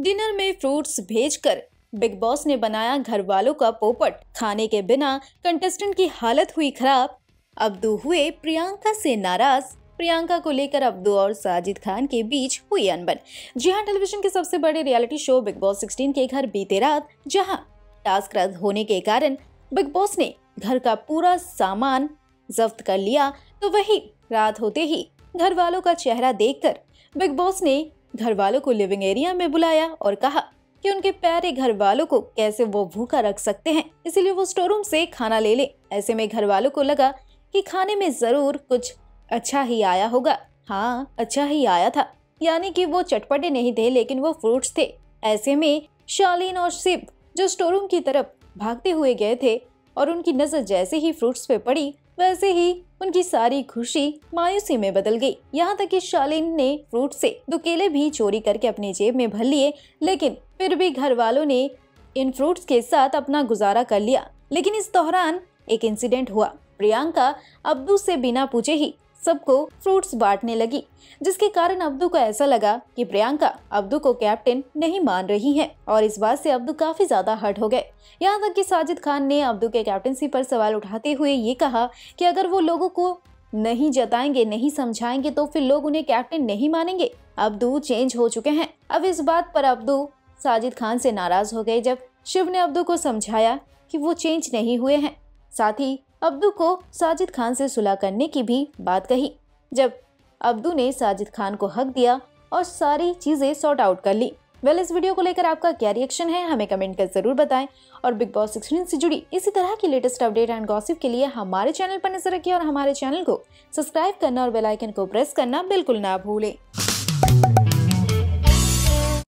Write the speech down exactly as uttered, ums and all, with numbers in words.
Dinner में fruits भेजकर big boss ने बनाया घर वालों का पोपट। खाने के बिना कंटेस्टेंट की हालत हुई खराब। अब्दू हुए प्रियंका से नाराज। प्रियंका को लेकर अब्दू और साजिद खान के बीच हुई अनबन। जी हाँ, टेलीविजन के सबसे बड़े रियलिटी शो बिग बॉस सोलह के घर बीते रात जहां टास्क रद्द होने के कारण बिग बॉस ने घर का पूरा सामान जब्त कर लिया, तो वही रात होते ही घर वालों का चेहरा देखकर बिग बॉस ने घर वालों को लिविंग एरिया में बुलाया और कहा कि उनके प्यारे घर वालों को कैसे वो भूखा रख सकते हैं, इसीलिए वो स्टोर रूम से खाना ले ले। ऐसे में घर वालों को लगा कि खाने में जरूर कुछ अच्छा ही आया होगा। हाँ, अच्छा ही आया था, यानी कि वो चटपटे नहीं थे लेकिन वो फ्रूट्स थे। ऐसे में शालीन और शिव जो स्टोर रूम की तरफ भागते हुए गए थे और उनकी नजर जैसे ही फ्रूट्स पे पड़ी वैसे ही उनकी सारी खुशी मायूसी में बदल गई। यहाँ तक कि शालीन ने फ्रूट से दो केले भी चोरी करके अपनी जेब में भर लिए, लेकिन फिर भी घर वालों ने इन फ्रूट्स के साथ अपना गुजारा कर लिया। लेकिन इस दौरान एक इंसिडेंट हुआ। प्रियंका अब्दू से बिना पूछे ही सबको फ्रूट्स बांटने लगी, जिसके कारण अब्दू को ऐसा लगा कि प्रियंका अब्दू को कैप्टन नहीं मान रही है और इस बात से अब्दू काफी ज्यादा हर्ट हो गए। यहाँ तक कि साजिद खान ने अब्दू के कैप्टनसी पर सवाल उठाते हुए ये कहा कि अगर वो लोगों को नहीं जताएंगे, नहीं समझाएंगे तो फिर लोग उन्हें कैप्टन नहीं मानेंगे। अब्दू चेंज हो चुके हैं। अब इस बात पर अब्दू साजिद खान से नाराज हो गए जब शिव ने अब्दू को समझाया कि वो चेंज नहीं हुए हैं। साथ ही अब्दू को साजिद खान से सुलह करने की भी बात कही। जब अब्दू ने साजिद खान को हक दिया और सारी चीजें सॉर्ट आउट कर ली। वेल, इस वीडियो को लेकर आपका क्या रिएक्शन है हमें कमेंट कर जरूर बताएं और बिग बॉस सोलह से जुड़ी इसी तरह की लेटेस्ट अपडेट एंड गॉसिप के लिए हमारे चैनल पर नजर रखिए और हमारे चैनल को सब्सक्राइब करना और बेल आइकन को प्रेस करना बिल्कुल ना भूलें।